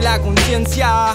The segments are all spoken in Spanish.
y la conciencia.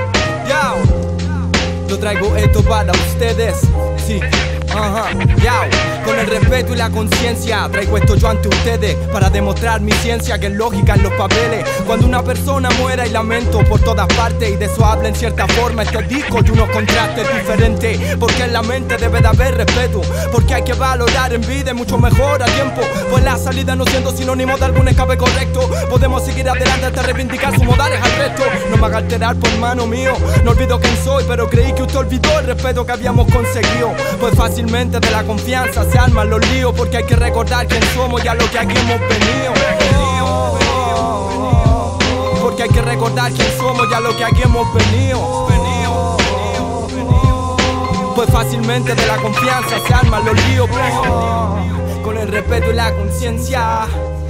Yo traigo esto para ustedes, sí. Con el respeto y la conciencia traigo esto yo ante ustedes para demostrar mi ciencia que es lógica en los papeles. Cuando una persona muera hay lamento por todas partes y de eso habla en cierta forma este disco y unos contrastes diferentes. Porque en la mente debe de haber respeto, porque hay que valorar en vida y mucho mejor a tiempo. Pues la salida no siendo sinónimo de algún escape correcto. Podemos seguir adelante hasta reivindicar sus modales al resto. No me haga alterar por mano mío, no olvido quién soy, pero creí que usted olvidó el respeto que habíamos conseguido. Pues fácilmente de la confianza se arman los líos, porque hay que recordar quién somos y a lo que aquí hemos venido. Porque hay que recordar quién somos y a lo que aquí hemos venido. Pues fácilmente de la confianza se arman los líos, con el respeto y la conciencia.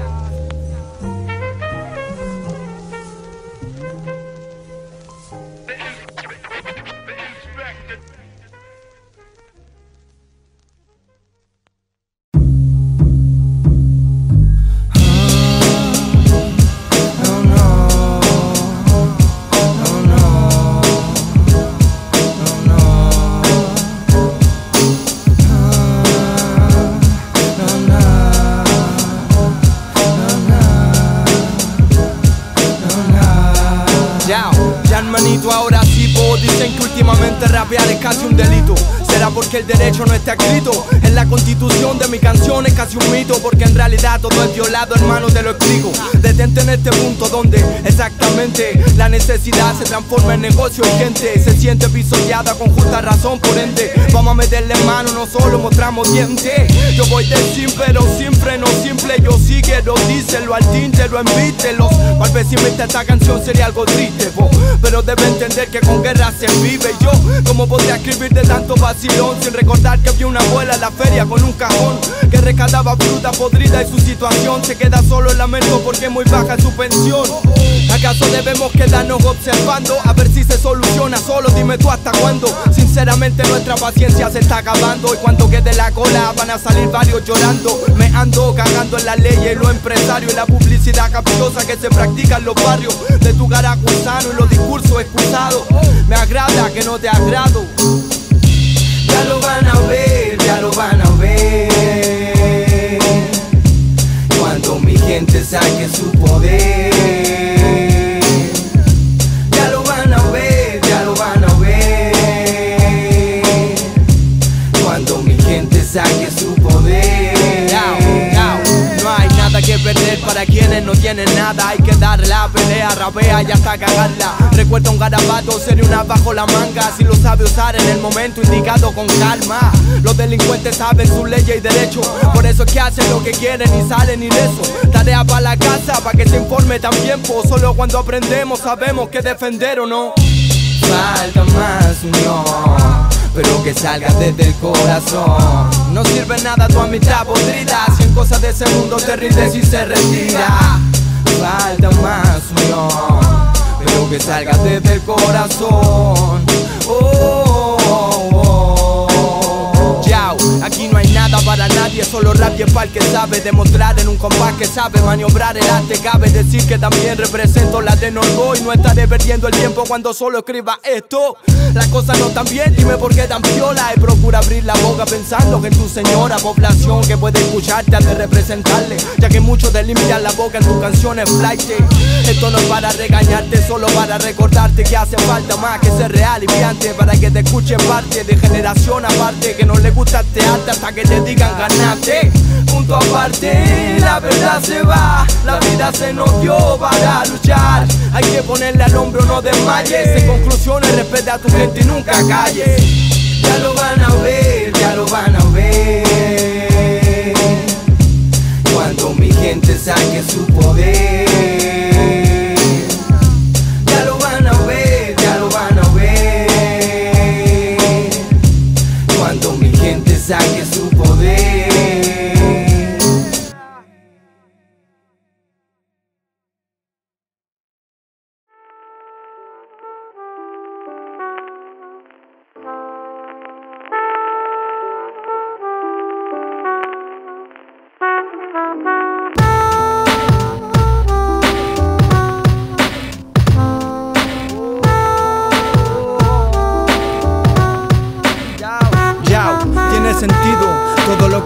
Ya hermanito, ahora sí vos dicen que últimamente rapear es casi un delito. ¿Será porque el derecho no está escrito? En la constitución de mi canción es casi un mito, porque en realidad todo es violado, hermano, te lo explico. Detente en este punto donde exactamente la necesidad se transforma en negocio y gente se siente pisoteada con justa razón, por ende vamos a meterle mano, no solo mostramos dientes. Yo voy de sin pero sin freno simple, yo sí quiero, díselo al tinte, lo envístelo. Al pesimista esta canción sería algo triste, pero debe entender que con guerra se vive. Yo, ¿cómo podría escribir de tanto vacilón sin recordar que vi una abuela en la feria con un cajón que rescataba fruta podrida y su situación se queda solo en lamento porque es muy baja su pensión? ¿Acaso debemos quedarnos observando a ver si se soluciona? Solo dime tú hasta cuándo. Sinceramente nuestra paciencia se está acabando y cuando quede la cola van a salir varios llorando. Me ando cagando en las leyes y los empresarios y la publicidad capciosa que se practica en los barrios de tu cara gusano y los discursos excusados. Me agrada que no te agrado. Ya lo van a ver, ya lo van a ver, cuando mi gente saque su poder. Ya lo van a ver, ya lo van a ver, cuando mi gente saque su poder. No hay nada que perder para quienes no tienen nada. Hay que dar la pelea, rapea y hasta cagarla. Recuerda un garabato, sería una bajo la manga si lo sabe usar en el momento indicado con calma. Los delincuentes saben sus leyes y derechos, por eso es que hacen lo que quieren y salen ilesos. Tarea para la casa, para que se informe también, pues solo cuando aprendemos sabemos qué defender o no. Falta más unión, pero que salga desde el corazón. No sirve nada tu amistad podrida si en cosas de ese mundo te rindes y se retira. Falta más unión, pero que salga desde el corazón. Aquí no hay nada para nadie, solo rap y es para el que sabe demostrar en un compás que sabe maniobrar el arte. Cabe decir que también represento la de Norgo y no estaré perdiendo el tiempo cuando solo escriba esto. Las cosas no están bien, dime por qué tan piola. Y procura abrir la boca pensando que en tu señora población que puede escucharte has de representarle, ya que muchos de limpiar la boca en tus canciones flight. Esto no es para regañarte, solo para recordarte que hace falta más que ser real y piante, para que te escuche parte de generación aparte que no le gusta el teatro hasta que te digan ganaste. Punto aparte, la verdad se va, la vida se nos dio para luchar. Hay que ponerle al hombro, no desmayes. En conclusiones, respeta a tu gente y nunca calles. Ya lo van a ver, ya lo van a ver, cuando mi gente saque su poder. Ya lo van a ver, ya lo van a ver, cuando mi gente saque su poder.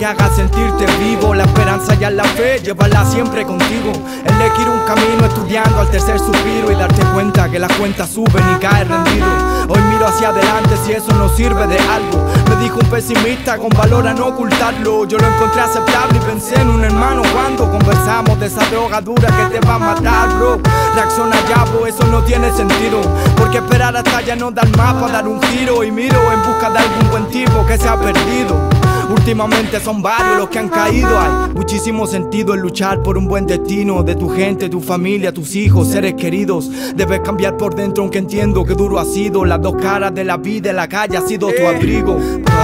que haga sentirte vivo. La esperanza y la fe, llévala siempre contigo. Elegir un camino estudiando al tercer suspiro y darte cuenta que las cuentas suben y caes rendido. Hoy miro hacia adelante si eso no sirve de algo. Me dijo un pesimista con valor a no ocultarlo. Yo lo encontré aceptable y pensé en un hermano cuando conversamos de esa droga dura que te va a matar, bro. Reacciona ya, bro, eso no tiene sentido, porque esperar hasta ya no dar más para dar un giro. Y miro en busca de algún buen tipo que se ha perdido. Últimamente son varios los que han caído. Hay muchísimo sentido en luchar por un buen destino de tu gente, tu familia, tus hijos, seres queridos. Debes cambiar por dentro aunque entiendo que duro ha sido. Las dos caras de la vida, la calle ha sido tu abrigo.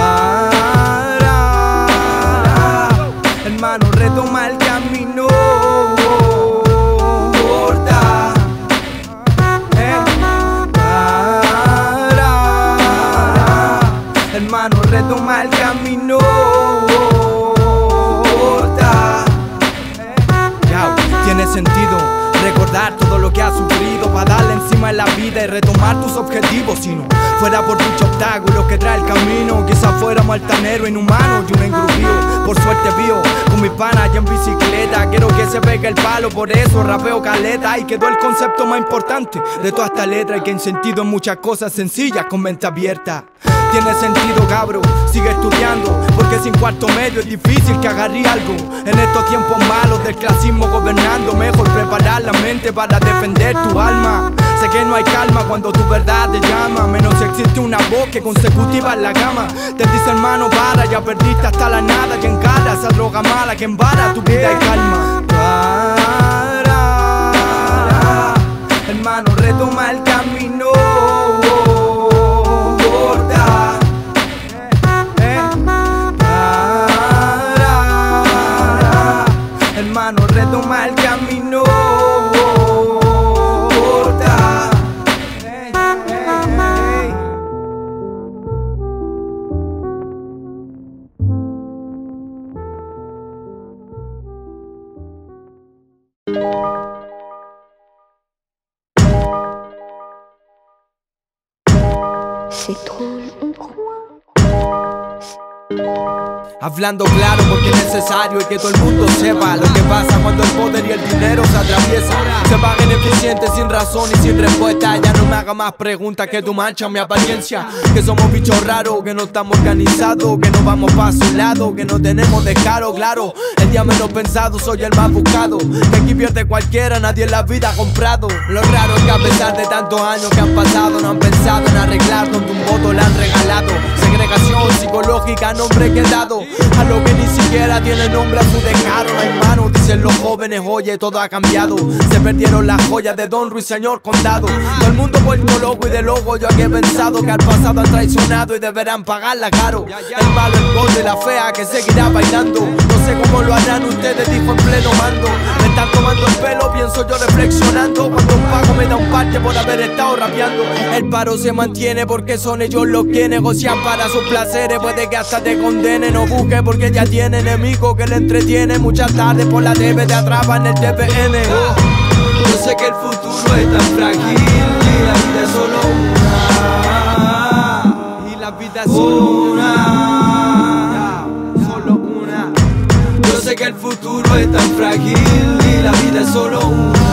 Hermano, retoma el camino. Corta. Hermano, retoma el camino. Corta. Tiene sentido recordar todo lo que has sufrido para darle encima en la vida y retomar tus objetivos. Si no fuera por dicho obstáculos que trae el camino, quizás fuéramos altaneros, inhumanos y un engruvío. Por suerte vivo con mis panas ya en bicicleta. Quiero que se pegue el palo, por eso rapeo caleta. Y quedó el concepto más importante de toda esta letra, y que en sentido en muchas cosas sencillas con mente abierta. Tiene sentido, cabro, sigue estudiando, porque sin cuarto medio es difícil que agarre algo. En estos tiempos malos del clasismo gobernando, mejor preparar la mente para defender tu alma. Sé que no hay calma cuando tu verdad te llama, menos si existe una voz que consecutiva en la gama. Te dice hermano, para, ya perdiste hasta la nada, que encara esa droga mala que embara tu vida y calma. Para, hermano, retoma el camino. Hermano, retoma el camino. Corta. C'est drôle, on croit. Hablando claro porque es necesario y que todo el mundo sepa lo que pasa cuando el poder y el dinero se atraviesan. Se va beneficiente sin razón y sin respuesta. Ya no me haga más preguntas que tú manchas mi apariencia. Que somos bichos raros, que no estamos organizados, que no vamos para su lado, que no tenemos descaro, claro. El día menos pensado soy el más buscado. Que aquí pierde cualquiera, nadie en la vida ha comprado. Lo raro es que a pesar de tantos años que han pasado, no han pensado en arreglar donde un voto le han regalado. Segregación psicológica, nombre que he dado a lo que ni siquiera tiene nombre a su descaro. No hay mano, dicen los jóvenes, oye, todo ha cambiado. Se perdieron las joyas de Don Ruiseñor Condado. Todo el mundo vuelto loco y de loco. Yo aquí he pensado que al pasado han traicionado y deberán pagarla caro. El malo, el gordo y la fea que seguirá bailando. No sé cómo lo harán ustedes, dijo en pleno mando. Me están tomando el pelo, pienso yo reflexionando. Cuando un pago me da un parche por haber estado rapeando. El paro se mantiene porque son ellos los que negocian para sus placeres. Puede que hasta te condenen o busque porque ya tiene enemigo que le entretiene. Muchas tardes por la TV te atrapan en el TPN. Yo sé que el futuro es tan frágil y la vida es solo una. Y la vida es solo una. Solo una. Yo sé que el futuro es tan frágil y la vida es solo una.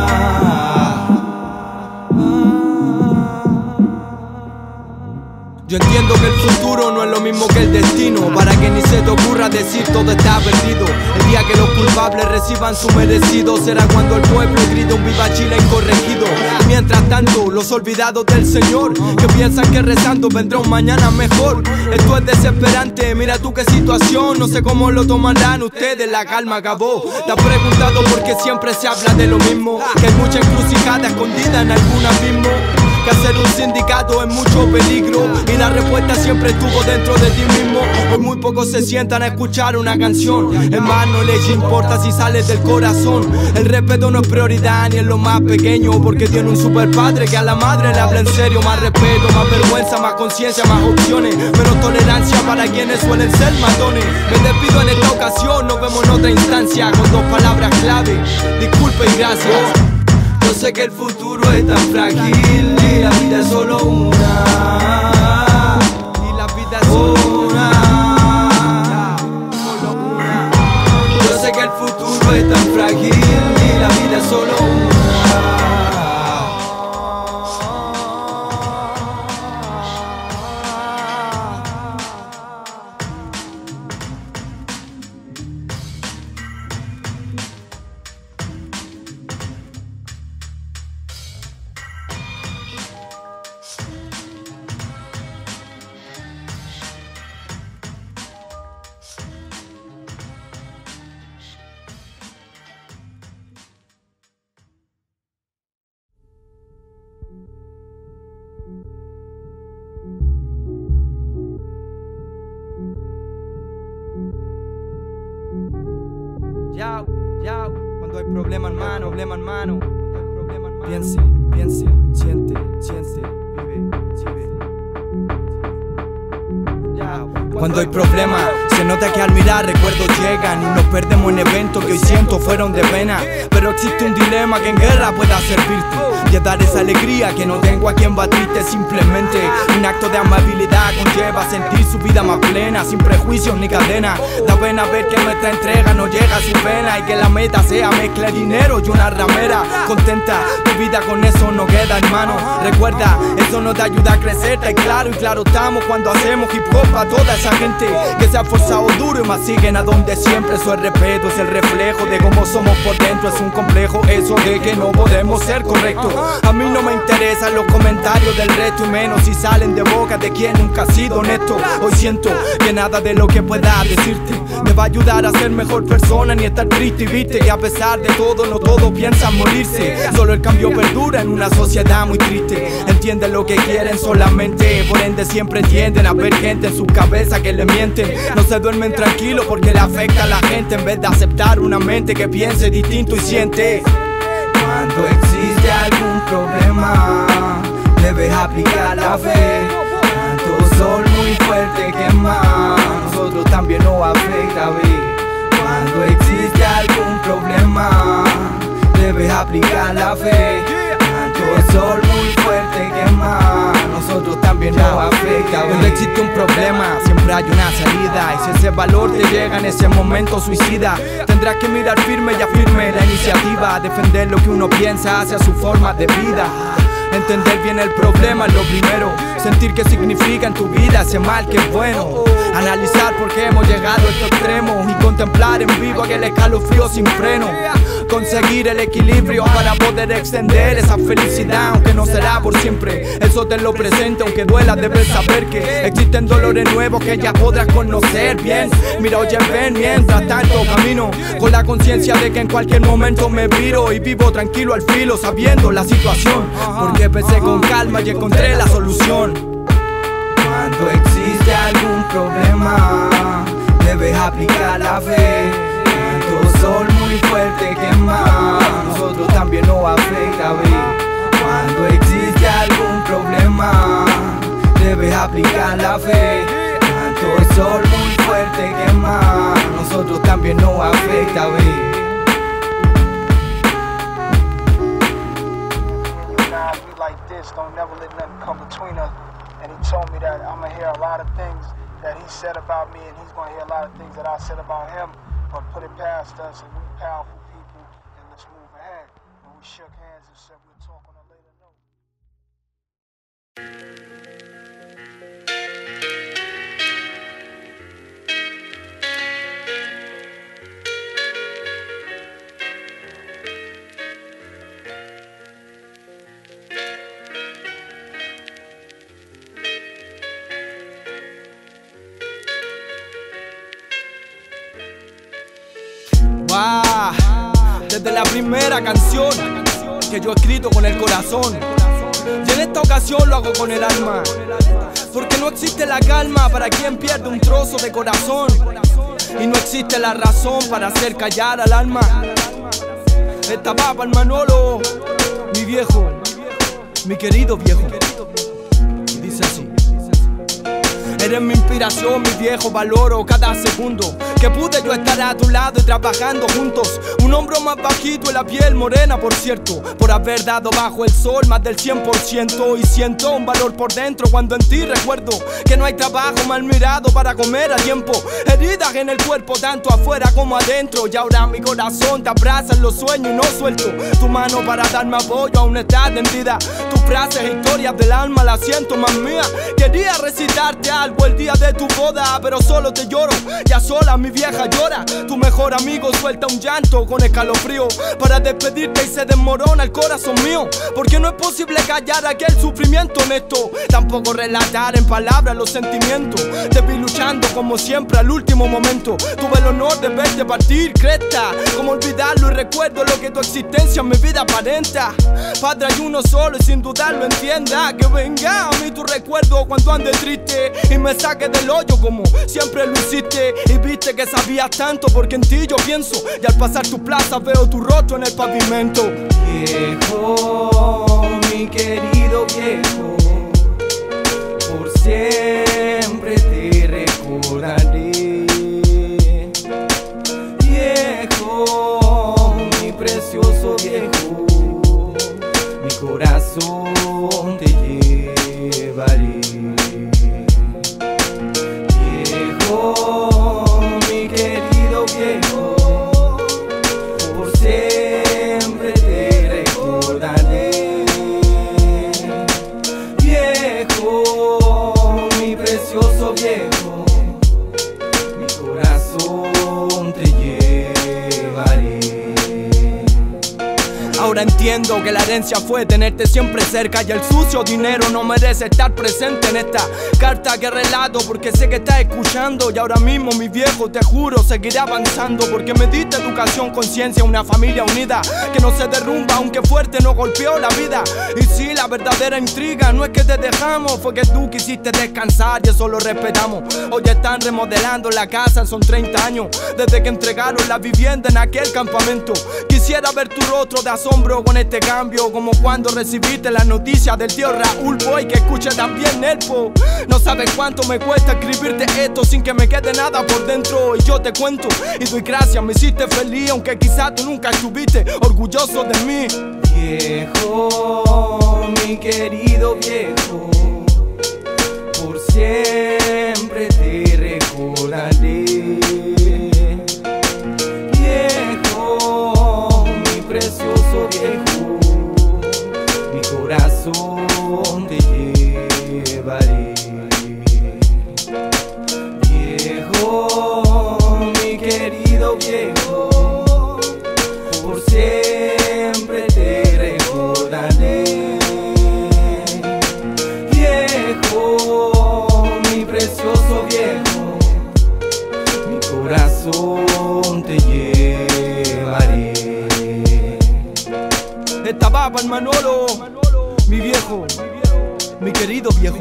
Yo entiendo que el futuro no es lo mismo que el destino. Para que ni se te ocurra decir todo está perdido. El día que los culpables reciban su merecido será cuando el pueblo grite un viva Chile incorregido. Mientras tanto, los olvidados del Señor que piensan que rezando vendrá un mañana mejor. Esto es desesperante, mira tú qué situación. No sé cómo lo tomarán ustedes, la calma acabó. Te has preguntado por qué siempre se habla de lo mismo. Que hay mucha encrucijada escondida en algún abismo. Que hacer un sindicato es mucho peligro y la respuesta siempre estuvo dentro de ti mismo. Hoy muy pocos se sientan a escuchar una canción. Es más, no les importa si sales del corazón. El respeto no es prioridad ni en lo más pequeño, porque tiene un super padre que a la madre le habla en serio. Más respeto, más vergüenza, más conciencia, más opciones. Menos tolerancia para quienes suelen ser matones. Me despido en esta ocasión, nos vemos en otra instancia con dos palabras clave: disculpe y gracias. Yo sé que el futuro es tan frágil y la vida es solo una. Y la vida es solo una. futuro es tan frágil y la vida es solo una. Ya, cuando hay problema hermano, piense, siente, vive. Cuando hay problema, se nota que al mirar recuerdos llegan y nos perdemos en eventos que hoy siento fueron de pena. Pero existe un dilema que en guerra pueda servirte y es dar esa alegría que no tengo a quien batirte. Simplemente un acto de amabilidad conlleva sentir su vida más plena, sin prejuicios ni cadena. Da pena ver que nuestra entrega no llega sin pena y que la meta sea mezcla de dinero y una ramera. Contenta, tu vida con eso no queda hermano. Recuerda, eso no te ayuda a crecer, y claro estamos cuando hacemos hip hop a toda esa gente que se ha forzado duro y más siguen a donde siempre. Eso es respeto, es el reflejo de cómo somos por dentro. Es un complejo eso de que no podemos ser correctos. A mí no me interesan los comentarios del resto y menos si salen de boca de quien nunca ha sido honesto. Hoy siento que nada de lo que pueda decirte me va a ayudar a ser mejor persona ni estar triste y viste que a pesar de todo no todos piensan morirse. Solo el cambio perdura en una sociedad muy triste. Entienden lo que quieren solamente, por ende siempre tienden a ver gente en su cabeza que le mienten. No se duermen tranquilos porque le afecta a la gente en vez de aceptar una mente que piense distinto y siente. Cuando existe algún problema, debes aplicar la fe. Tanto sol muy fuerte quema, nosotros también nos afecta, ve. Cuando existe algún problema, debes aplicar la fe. Tanto sol muy fuerte quema, nosotros también nos afecta, ve. Cuando existe un problema, siempre hay una salida. Y si ese valor te llega en ese momento suicida, tendrás que mirar firme y afirme la iniciativa. Defender lo que uno piensa hacia su forma de vida. Entender bien el problema es lo primero. Sentir qué significa en tu vida ese mal que es bueno. Analizar por qué hemos llegado a estos extremos y contemplar en vivo aquel escalofrío sin freno. Conseguir el equilibrio para poder extender esa felicidad, aunque no será por siempre. Eso te lo presento, aunque duela debes saber que existen dolores nuevos que ya podrás conocer bien. Mira, oye, ven, mientras tanto camino con la conciencia de que en cualquier momento me viro y vivo tranquilo al filo sabiendo la situación, porque pensé con calma y encontré la solución. Cuando existe algún problema, debes aplicar la fe. Tanto sol muy fuerte quema, nosotros también nos afecta, ve. Cuando existe algún problema, debes aplicar la fe. Tanto sol muy fuerte quema, nosotros también nos afecta, ve. Don't never let nothing come between us. And he told me that I'm gonna hear a lot of things that he said about me, and he's gonna hear a lot of things that I said about him. But put it past us, and we powerful people, and let's move ahead. And we shook hands and said we'll talk on a later note. Desde la primera canción que yo he escrito con el corazón, y en esta ocasión lo hago con el alma, porque no existe la calma para quien pierde un trozo de corazón, y no existe la razón para hacer callar al alma. Esta va para el Manolo, mi viejo, mi querido viejo, y dice así. Eres mi inspiración, mi viejo, valoro cada segundo que pude yo estar a tu lado y trabajando juntos. Un hombro más bajito y la piel morena, por cierto, por haber dado bajo el sol más del 100%. Y siento un valor por dentro cuando en ti recuerdo que no hay trabajo mal mirado para comer a tiempo. Heridas en el cuerpo, tanto afuera como adentro. Y ahora mi corazón te abraza en los sueños y no suelto tu mano para darme apoyo, aún está tendida. Tus frases, historias del alma, las siento más mía. Quería recitarte algo el día de tu boda, pero solo te lloro, ya sola mi vieja llora. Tu mejor amigo suelta un llanto con escalofrío para despedirte y se desmorona el corazón mío. Porque no es posible callar aquel sufrimiento honesto, tampoco relatar en palabras los sentimientos. Te vi luchando como siempre al último momento. Tuve el honor de verte partir, cresta. Como olvidarlo y recuerdo lo que tu existencia en mi vida aparenta. Padre, hay uno solo y sin dudarlo entienda. Que venga a mí tu recuerdo cuando ande triste y me saque del hoyo como siempre lo hiciste. Y viste que sabías tanto porque en ti yo pienso, y al pasar tu plaza veo tu rostro en el pavimento. Viejo, mi querido viejo, por siempre te recordaré. Viejo, mi precioso viejo, mi corazón te llevaré. Viejo, mi querido viejo, por siempre te recordaré. Viejo, mi precioso viejo, mi corazón te llevaré. Ahora entiendo que la herencia fue tenerte siempre cerca, y el sucio dinero no merece estar presente en esta carta que relato, porque sé que estás escuchando. Y ahora mismo mi viejo, te juro, seguiré avanzando, porque me diste educación, conciencia, una familia unida que no se derrumba aunque fuerte nos golpeó la vida. Y sí, la verdadera intriga no es que te dejamos, fue que tú quisiste descansar y eso lo respetamos. Hoy están remodelando la casa, son 30 años desde que entregaron la vivienda en aquel campamento. Quisiera ver tu rostro de asombro con este cambio, como cuando recibiste la noticia del tío Raúl Boy, que escuche también Nelpo. No sabes cuánto me cuesta escribirte esto sin que me quede nada por dentro. Y yo te cuento y doy gracias, me hiciste feliz, aunque quizás tú nunca estuviste orgulloso de mí. Viejo, mi querido viejo, por siempre te recordaré. Viejo, mi precioso viejo, mi corazón te llevaré. Viejo, mi querido viejo, por siempre te recordaré. Viejo, mi precioso viejo, mi corazón te llevaré. Esta va para el Manolo, mi viejo, mi querido viejo.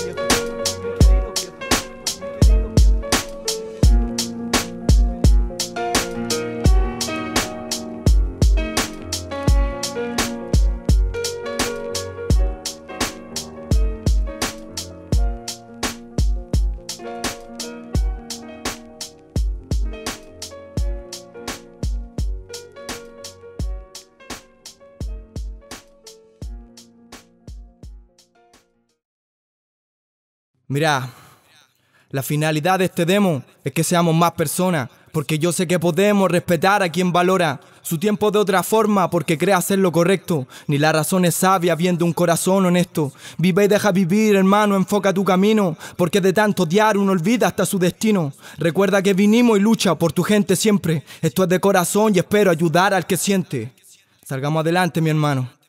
Mira, la finalidad de este demo es que seamos más personas, porque yo sé que podemos respetar a quien valora su tiempo de otra forma, porque cree hacer lo correcto. Ni la razón es sabia viendo un corazón honesto. Vive y deja vivir, hermano, enfoca tu camino, porque de tanto odiar uno olvida hasta su destino. Recuerda que vinimos y lucha por tu gente siempre. Esto es de corazón y espero ayudar al que siente. Salgamos adelante, mi hermano.